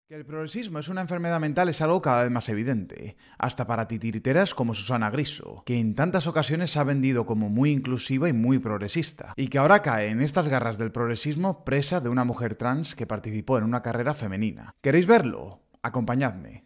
Que el progresismo es una enfermedad mental es algo cada vez más evidente, hasta para titiriteras como Susana Griso, que en tantas ocasiones se ha vendido como muy inclusiva y muy progresista, y que ahora cae en estas garras del progresismo presa de una mujer trans que participó en una carrera femenina. ¿Queréis verlo? Acompañadme.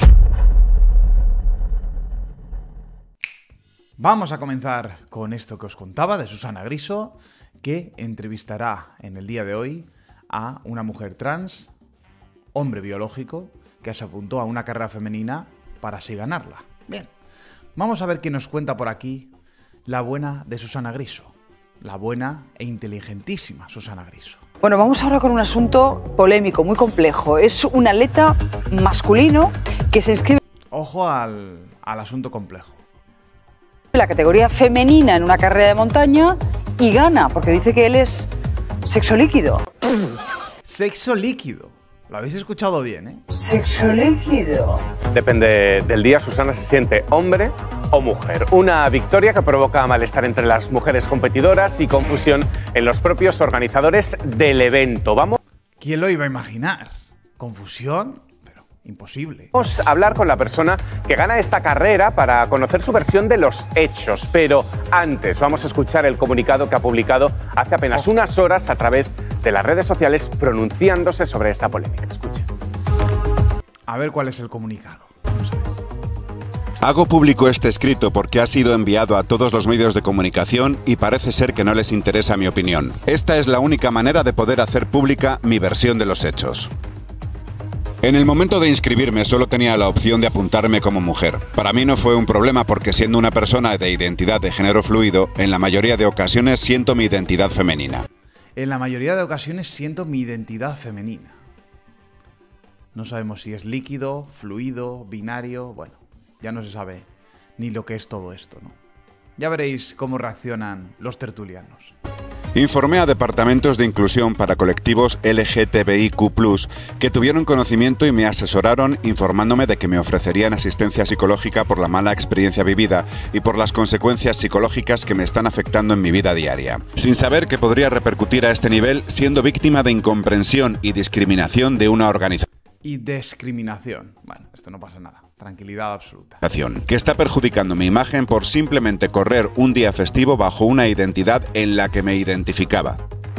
Vamos a comenzar con esto que os contaba de Susana Griso, que entrevistará en el día de hoy a una mujer trans, hombre biológico, que se apuntó a una carrera femenina para así ganarla. Bien, vamos a ver qué nos cuenta por aquí la buena de Susana Griso, la buena e inteligentísima Susana Griso. Bueno, vamos ahora con un asunto polémico, muy complejo. Es un atleta masculino que se inscribe... Ojo al asunto complejo. En la categoría femenina en una carrera de montaña y gana, porque dice que él es sexo líquido. Sexo líquido. Lo habéis escuchado bien, ¿eh? Sexo líquido. Depende del día, Susana se siente hombre o mujer. Una victoria que provoca malestar entre las mujeres competidoras y confusión en los propios organizadores del evento. Vamos ¿Quién lo iba a imaginar? ¿Confusión? Pero imposible. Vamos a hablar con la persona que gana esta carrera para conocer su versión de los hechos. Pero antes vamos a escuchar el comunicado que ha publicado hace apenas unas horas a través de las redes sociales pronunciándose sobre esta polémica. Escuchen. A ver cuál es el comunicado. Vamos a ver. Hago público este escrito porque ha sido enviado a todos los medios de comunicación y parece ser que no les interesa mi opinión. Esta es la única manera de poder hacer pública mi versión de los hechos. En el momento de inscribirme solo tenía la opción de apuntarme como mujer. Para mí no fue un problema porque siendo una persona de identidad de género fluido, en la mayoría de ocasiones siento mi identidad femenina. En la mayoría de ocasiones siento mi identidad femenina. No sabemos si es líquido, fluido, binario... Bueno, ya no se sabe ni lo que es todo esto, ¿no? Ya veréis cómo reaccionan los tertulianos. Informé a departamentos de inclusión para colectivos LGTBIQ+, que tuvieron conocimiento y me asesoraron informándome de que me ofrecerían asistencia psicológica por la mala experiencia vivida y por las consecuencias psicológicas que me están afectando en mi vida diaria, sin saber que podría repercutir a este nivel siendo víctima de incomprensión y discriminación de una organización. Y discriminación. Bueno, esto no pasa nada. Tranquilidad absoluta. Que está perjudicando mi imagen por simplemente correr un día festivo bajo una identidad en la que me identificaba.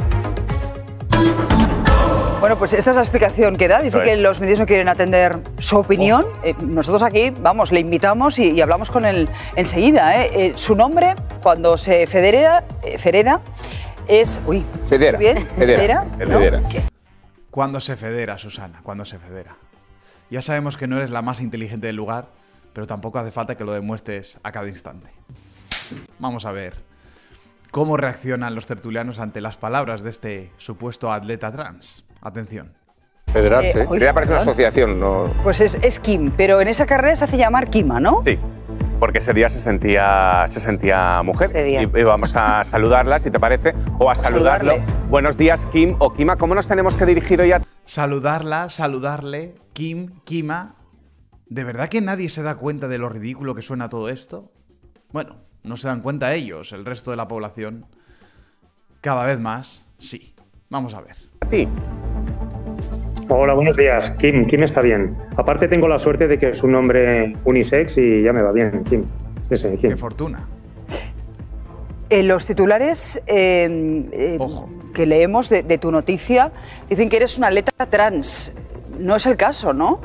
Bueno, pues esta es la explicación que da. Dice que los medios no quieren atender su opinión. Nosotros aquí, vamos, le invitamos y hablamos con él enseguida. Su nombre, cuando se hereda, es... Uy, Federa. ¿bien? Federa. ¿No? Cuando se federa, Susana, cuando se federa. Ya sabemos que no eres la más inteligente del lugar, pero tampoco hace falta que lo demuestres a cada instante. Vamos a ver cómo reaccionan los tertulianos ante las palabras de este supuesto atleta trans. Atención. Federarse. Quería parecer una asociación, ¿no? Pues es Kim, pero en esa carrera se hace llamar Kima, ¿no? Sí, porque ese día se sentía mujer. Ese día. Y vamos a saludarla, si te parece, o a saludarlo. Buenos días, Kim o Kima. ¿Cómo nos tenemos que dirigir hoy a...? Saludarla, saludarle, Kim, Kima. ¿De verdad que nadie se da cuenta de lo ridículo que suena todo esto? Bueno, no se dan cuenta ellos, el resto de la población. Cada vez más, sí. Vamos a ver. A ti. Hola, buenos días. Kim está bien. Aparte tengo la suerte de que es un nombre unisex y ya me va bien, Kim. Sí, Kim. Qué fortuna. Los titulares que leemos de tu noticia dicen que eres una atleta trans. No es el caso, ¿no?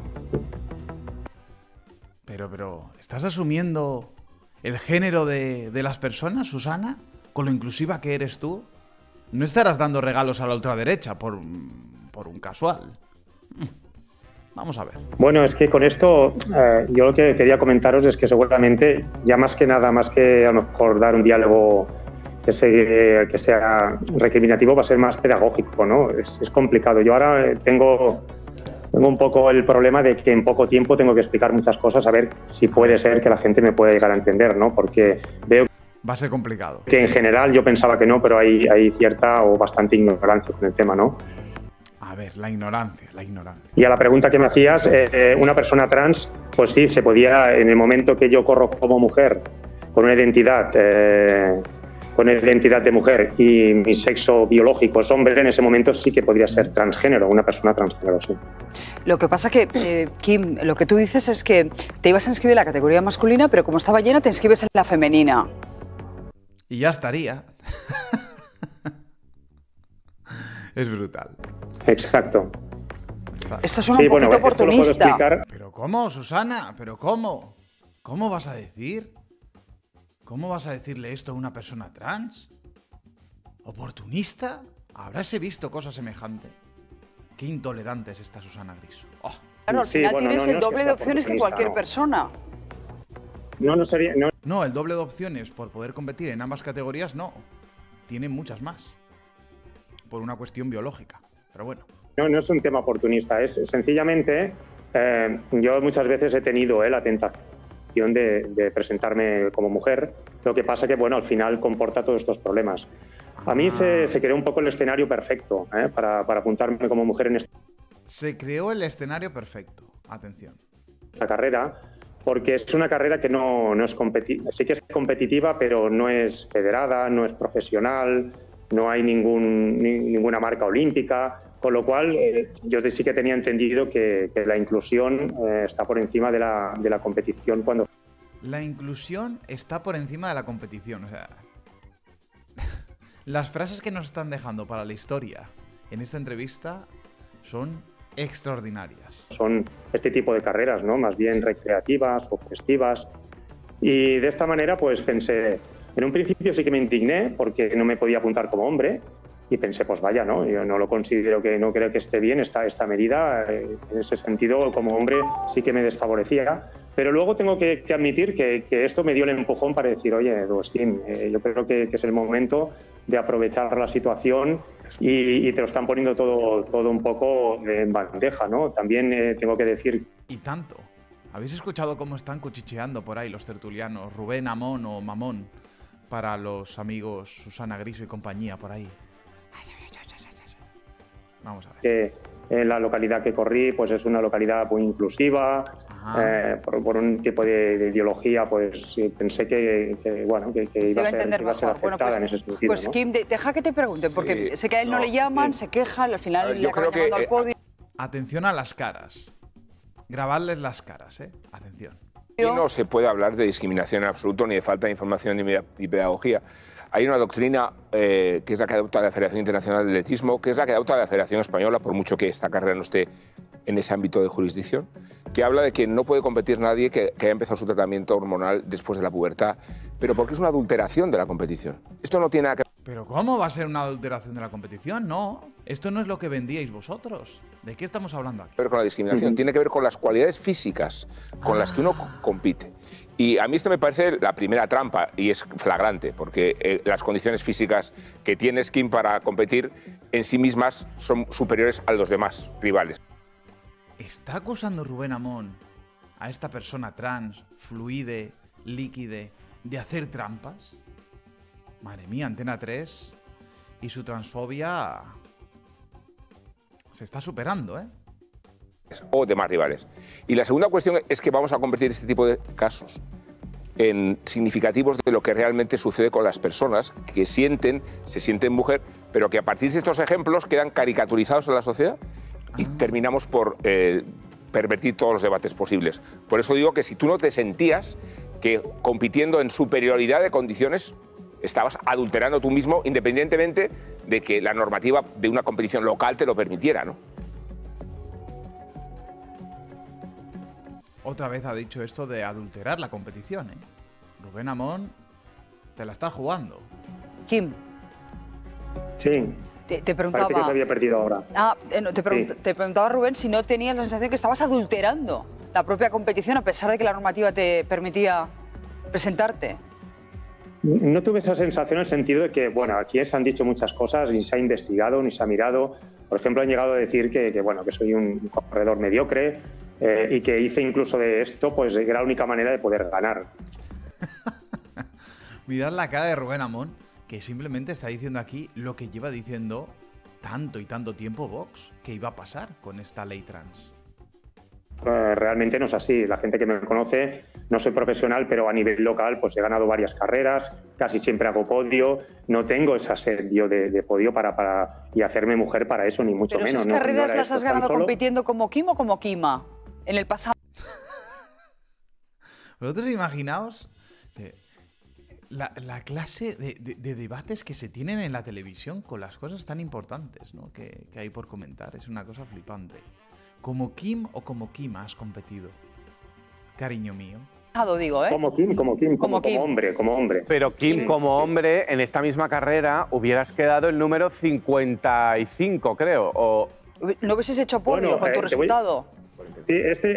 Pero, ¿estás asumiendo el género de las personas, Susana? ¿Con lo inclusiva que eres tú? ¿No estarás dando regalos a la ultraderecha por un casual? Vamos a ver. Bueno, es que con esto yo lo que quería comentaros es que seguramente, ya más que nada, más que a lo mejor dar un diálogo que sea recriminativo, va a ser más pedagógico, ¿no? Es complicado. Yo ahora tengo un poco el problema de que en poco tiempo tengo que explicar muchas cosas, a ver si puede ser que la gente me pueda llegar a entender, ¿no? Porque veo va a ser complicado. Que en general yo pensaba que no, pero hay cierta o bastante ignorancia con el tema, ¿no? A ver, la ignorancia. Y a la pregunta que me hacías, una persona trans, pues sí, se podía, en el momento que yo corro como mujer, con una identidad con identidad de mujer y mi sexo biológico es hombre, en ese momento sí que podría ser transgénero, una persona transgénero, sí. Lo que pasa que, Kim, lo que tú dices es que te ibas a inscribir en la categoría masculina, pero como estaba llena te inscribes en la femenina. Y ya estaría. Es brutal. Exacto. Esto es un poquito oportunista. ¿Pero cómo, Susana? ¿Pero cómo? ¿Cómo vas a decir? ¿Cómo vas a decirle esto a una persona trans? ¿Oportunista? ¿Habráse visto cosa semejante? Qué intolerante es esta Susana Griso. Oh. Claro, al final tienes el doble de opciones que cualquier persona. No sería... No, el doble de opciones por poder competir en ambas categorías no. Tiene muchas más. Por una cuestión biológica. Pero bueno. No es un tema oportunista, es sencillamente... yo muchas veces he tenido la tentación de presentarme como mujer, lo que pasa que, bueno, al final comporta todos estos problemas. A mí se creó un poco el escenario perfecto para apuntarme como mujer en Se creó el escenario perfecto. Atención. Esta carrera, porque es una carrera que no es competitiva. Sí que es competitiva, pero no es federada, no es profesional, no hay ninguna marca olímpica, con lo cual yo sí que tenía entendido que la inclusión está por encima de la competición cuando... La inclusión está por encima de la competición, o sea... Las frases que nos están dejando para la historia en esta entrevista son extraordinarias. Son este tipo de carreras, ¿no? Más bien recreativas o festivas. Y de esta manera, pues pensé... En un principio sí que me indigné porque no me podía apuntar como hombre. Y pensé, pues vaya, ¿no? Yo no lo considero, no creo que esté bien esta medida. En ese sentido, como hombre, sí que me desfavorecía. Pero luego tengo que admitir que esto me dio el empujón para decir, oye, Agustín, yo creo que es el momento de aprovechar la situación y te lo están poniendo todo un poco en bandeja, ¿no? También tengo que decir... Y tanto. ¿Habéis escuchado cómo están cuchicheando por ahí los tertulianos? Rubén Amón o Mamón, para los amigos Susana Griso y compañía por ahí. Vamos a ver. En la localidad que corrí, pues es una localidad muy inclusiva, por un tipo de ideología, pues pensé que iba a ser aceptada en ese sentido. Pues ¿no? Kim, deja que te pregunte, porque sé que a él no le llaman, se queja, al final le acaban llamando al podio. Atención a las caras. Grabadles las caras, ¿eh? Atención. Aquí no se puede hablar de discriminación en absoluto, ni de falta de información ni pedagogía. Hay una doctrina que es la que adopta la Federación Internacional de Atletismo, que es la que adopta la Federación Española, por mucho que esta carrera no esté en ese ámbito de jurisdicción, que habla de que no puede competir nadie que haya empezado su tratamiento hormonal después de la pubertad, pero porque es una adulteración de la competición. Esto no tiene nada que... ¿Pero cómo va a ser una adulteración de la competición? No, esto no es lo que vendíais vosotros. ¿De qué estamos hablando aquí? Pero con la discriminación tiene que ver con las cualidades físicas con las que uno compite. Y a mí esto me parece la primera trampa, y es flagrante, porque las condiciones físicas que tienes, Kim, para competir en sí mismas son superiores a los demás rivales. ¿Está acusando Rubén Amón a esta persona trans, fluide, líquide, de hacer trampas? Madre mía, Antena 3 y su transfobia se está superando, ¿eh? O demás rivales. Y la segunda cuestión es que vamos a convertir este tipo de casos en significativos de lo que realmente sucede con las personas que se sienten mujer, pero que a partir de estos ejemplos quedan caricaturizados en la sociedad y terminamos por pervertir todos los debates posibles. Por eso digo que si tú no te sentías que compitiendo en superioridad de condiciones estabas adulterando tú mismo, independientemente de que la normativa de una competición local te lo permitiera, ¿no? Otra vez ha dicho esto de adulterar la competición, ¿eh? Rubén Amón, te la estás jugando. Kim. Sí. Te preguntaba... Parece que se había perdido ahora. Te preguntaba, Rubén, si no tenías la sensación que estabas adulterando la propia competición a pesar de que la normativa te permitía presentarte. No tuve esa sensación en el sentido de que, bueno, aquí se han dicho muchas cosas, ni se ha investigado, ni se ha mirado. Por ejemplo, han llegado a decir que soy un corredor mediocre y que hice incluso de esto, pues era la única manera de poder ganar. Mirad la cara de Rubén Amón, que simplemente está diciendo aquí lo que lleva diciendo tanto y tanto tiempo Vox, que iba a pasar con esta ley trans. realmente no es así. La gente que me conoce, no soy profesional, pero a nivel local pues he ganado varias carreras, casi siempre hago podio, no tengo esa sed yo de podio y hacerme mujer para eso, ni mucho Pero menos. esas carreras no las has ganado compitiendo como Kim o como Kima en el pasado. Vosotros imaginaos la clase de debates que se tienen en la televisión con las cosas tan importantes, ¿no? que hay por comentar. Es una cosa flipante. ¿Como Kim o como Kima has competido? Cariño mío. Digo, ¿eh? Como hombre. Pero Kim, Sí. como hombre, en esta misma carrera hubieras quedado el número 55, creo. O... ¿No hubieses hecho podio Bueno, con tu resultado? Sí,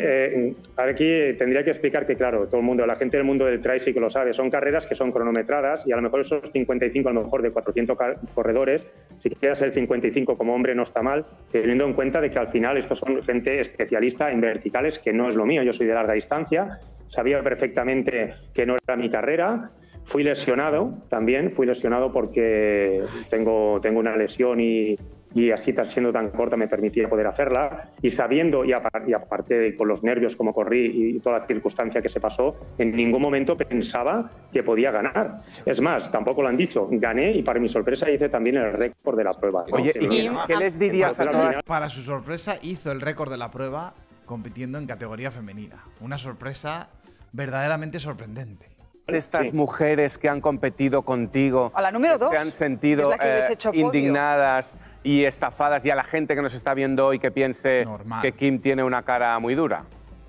aquí tendría que explicar que, claro, todo el mundo, la gente del mundo del trail sí que lo sabe, son carreras que son cronometradas y a lo mejor esos 55, a lo mejor de 400 corredores, si quieres el 55 como hombre no está mal, teniendo en cuenta de que al final estos son gente especialista en verticales, que no es lo mío, yo soy de larga distancia, sabía perfectamente que no era mi carrera. Fui lesionado también, porque tengo una lesión y así siendo tan corta me permitía poder hacerla. Y sabiendo, y aparte con los nervios como corrí y toda la circunstancia que se pasó, en ningún momento pensaba que podía ganar. Es más, tampoco lo han dicho, gané y para mi sorpresa hice también el récord de la prueba. Oye, ¿y qué les dirías a todas? Para su sorpresa hizo el récord de la prueba compitiendo en categoría femenina. Una sorpresa verdaderamente sorprendente. Estas mujeres que han competido contigo, A la número que 2, se han sentido que es la que hubiese hecho podio. indignadas y estafadas, y a la gente que nos está viendo hoy que piense Normal. que Kim tiene una cara muy dura?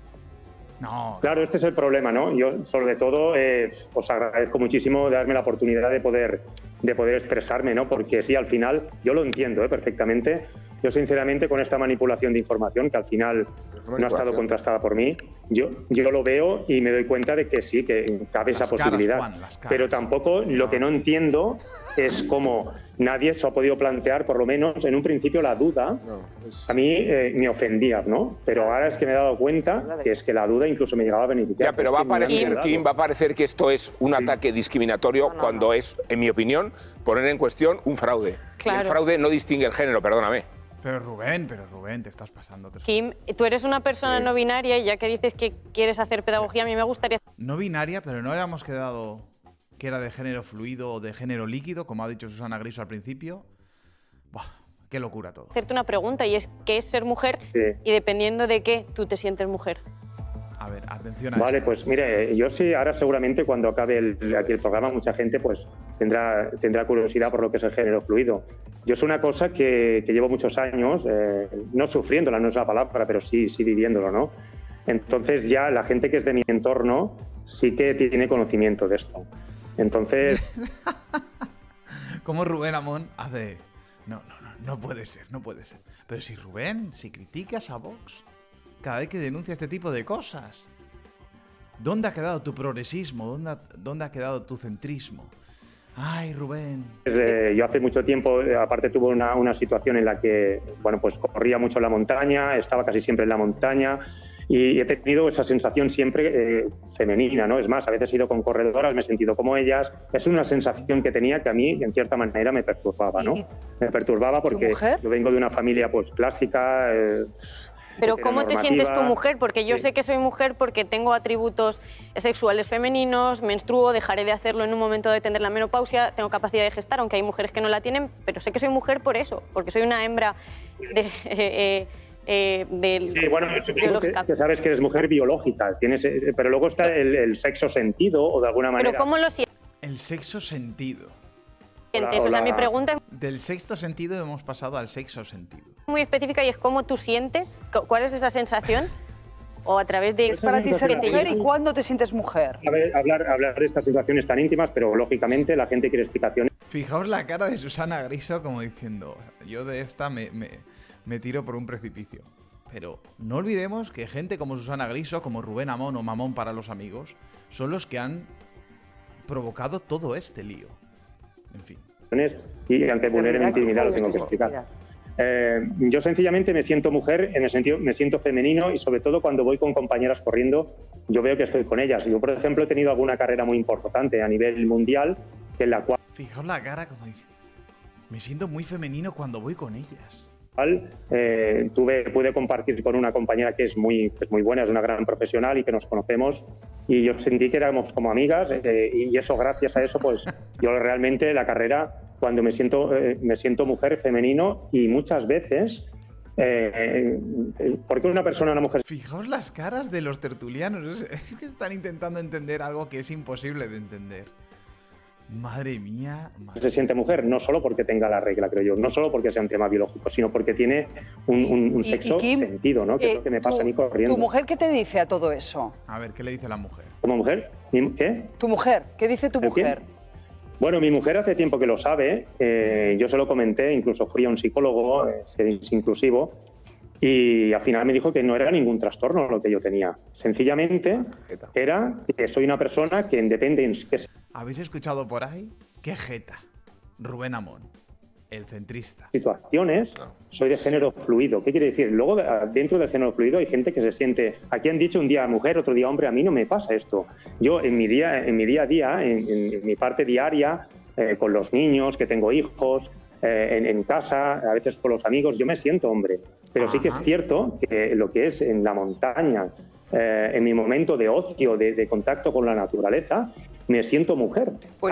No. Claro, este es el problema, ¿no? Yo, sobre todo, os agradezco muchísimo de darme la oportunidad de poder expresarme, ¿no? Porque sí, al final, yo lo entiendo perfectamente. Yo, sinceramente, con esta manipulación de información, que al final no ha estado contrastada por mí, yo lo veo y me doy cuenta de que sí, que cabe esa posibilidad. Juan, las caras. Pero tampoco lo que no entiendo es cómo nadie se ha podido plantear, por lo menos en un principio, la duda. A mí me ofendía, ¿no? Pero ahora es que me he dado cuenta que es que la duda incluso me llegaba a beneficiar. Ya, pero va a parecer que esto es un ataque discriminatorio cuando es, en mi opinión, poner en cuestión un fraude. Claro. Y el fraude no distingue el género, perdóname. Pero Rubén, te estás pasando. Kim, tú eres una persona no binaria y ya que dices que quieres hacer pedagogía, a mí me gustaría No binaria, pero no habíamos quedado que era de género fluido o de género líquido, como ha dicho Susana Griso al principio. Buah, qué locura todo. hacerte una pregunta y es ¿qué es ser mujer? Sí. Y dependiendo de qué tú te sientes mujer. A ver, atención a Vale, esto. pues mire, yo sí, ahora seguramente cuando acabe aquí el programa, mucha gente pues tendrá curiosidad por lo que es el género fluido. Yo es una cosa que llevo muchos años, no sufriéndola, no es la palabra, pero sí viviéndolo, ¿no? Entonces ya la gente que es de mi entorno sí que tiene conocimiento de esto. Entonces... Como Rubén Amón hace... No puede ser. Pero si Rubén, si criticas a Vox cada vez que denuncia este tipo de cosas, ¿dónde ha quedado tu progresismo? ¿Dónde ha quedado tu centrismo? Ay, Rubén. Yo hace mucho tiempo, aparte tuve una situación en la que, bueno, pues corría mucho en la montaña, estaba casi siempre en la montaña y he tenido esa sensación siempre femenina, ¿no? Es más, a veces he ido con corredoras, me he sentido como ellas. Es una sensación que tenía que a mí, en cierta manera, me perturbaba, ¿no? Me perturbaba porque yo vengo de una familia, pues, clásica. Pero ¿cómo te sientes tu mujer? Porque yo sé que soy mujer porque tengo atributos sexuales femeninos, menstruo, dejaré de hacerlo en un momento de tener la menopausia, tengo capacidad de gestar, aunque hay mujeres que no la tienen, pero sé que soy mujer por eso, porque soy una hembra sí, bueno, supongo que sabes que eres mujer biológica, pero luego está el sexo sentido o de alguna manera... Pero ¿cómo lo sientes? El sexo sentido. O sea, mi pregunta es Del sexto sentido hemos pasado al sexo sentido. muy específica y es cómo tú sientes, cuál es esa sensación o a través de... Es para ti ser mujer y cuándo te sientes mujer. A ver, hablar de estas sensaciones tan íntimas, pero lógicamente la gente quiere explicaciones. Fijaos la cara de Susana Griso como diciendo, o sea, yo de esta me tiro por un precipicio. Pero no olvidemos que gente como Susana Griso, como Rubén Amón o Mamón para los amigos, son los que han provocado todo este lío. En fin. Y aunque vulnere mi intimidad lo tengo que explicar. Yo sencillamente me siento mujer, en el sentido, me siento femenino y sobre todo cuando voy con compañeras corriendo, yo veo que estoy con ellas. Yo, por ejemplo, he tenido alguna carrera muy importante a nivel mundial, en la cual... Fijaos la cara como dice, me siento muy femenino cuando voy con ellas. pude compartir con una compañera que es muy buena, es una gran profesional y que nos conocemos, y yo sentí que éramos como amigas, y eso, gracias a eso, pues yo realmente la carrera, cuando me siento mujer, femenino, y muchas veces porque una mujer... Fijaos las caras de los tertulianos, es que están intentando entender algo que es imposible de entender. Madre mía. Se siente mujer, no solo porque tenga la regla, creo yo, no solo porque sea un tema biológico, sino porque tiene un sexo sentido, ¿no? Que es lo que me pasa a mí corriendo. ¿Tu mujer qué te dice a todo eso? A ver, ¿qué le dice la mujer? ¿Como mujer? ¿Qué? ¿Tu mujer? ¿Qué dice tu mujer? Bueno, mi mujer hace tiempo que lo sabe, yo se lo comenté, incluso fui a un psicólogo, es inclusivo, y al final me dijo que no era ningún trastorno lo que yo tenía. Sencillamente era que soy una persona que depende... ¿Habéis escuchado por ahí? ¡Qué jeta! Rubén Amón, el centrista. Situaciones, soy de género fluido. ¿Qué quiere decir? Luego, dentro del género fluido hay gente que se siente... Aquí han dicho un día mujer, otro día hombre. A mí no me pasa esto. Yo en mi día a día, en mi parte diaria, con los niños, que tengo hijos, en casa, a veces con los amigos, yo me siento hombre. Pero sí que es cierto que lo que es en la montaña, en mi momento de ocio, de contacto con la naturaleza, me siento mujer. Pues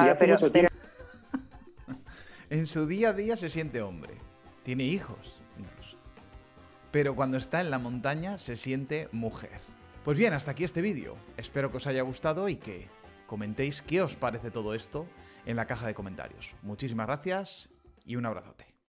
en su día a día se siente hombre. Tiene hijos, incluso. Pero cuando está en la montaña se siente mujer. Pues bien, hasta aquí este vídeo. Espero que os haya gustado y que comentéis qué os parece todo esto en la caja de comentarios. Muchísimas gracias y un abrazote.